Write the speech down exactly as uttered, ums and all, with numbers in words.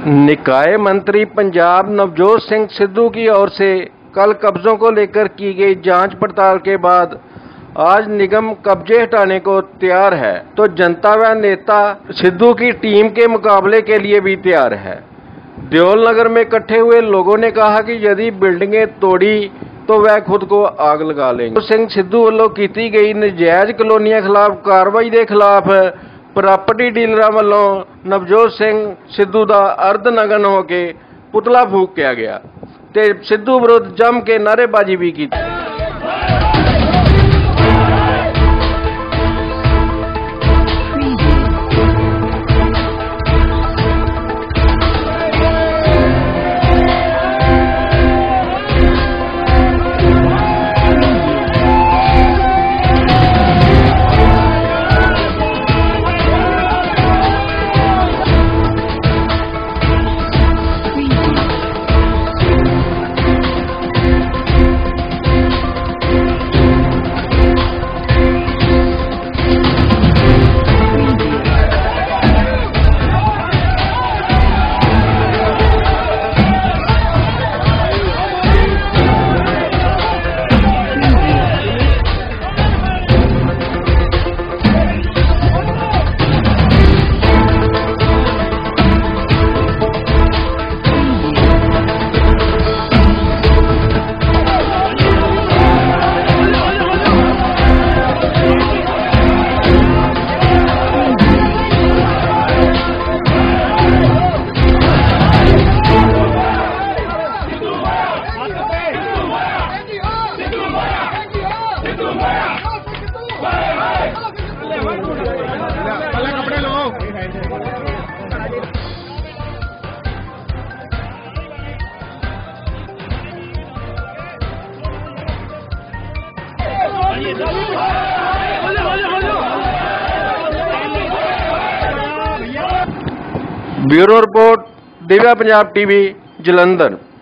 निकाय मंत्री पंजाब नवजोत सिंह सिद्धू की ओर से कल कब्जों को लेकर की गई जांच पड़ताल के बाद आज निगम कब्जे हटाने को तैयार है, तो जनता व नेता सिद्धू की टीम के मुकाबले के लिए भी तैयार है। देओल नगर में इकट्ठे हुए लोगों ने कहा कि यदि बिल्डिंगें तोड़ी तो वह खुद को आग लगा लेंगे। सिंह सिद्धू वालों की गई नजायज कलोनियां खिलाफ कार्रवाई के खिलाफ प्रॉपर्टी डीलर वालों नवजोत सिंह सिद्धू का अर्धनग्न होके पुतला फूक किया गया ते सिद्धू विरुद्ध जम के नारेबाजी भी की। Bureau report Divya Punjab TV Jalandhar.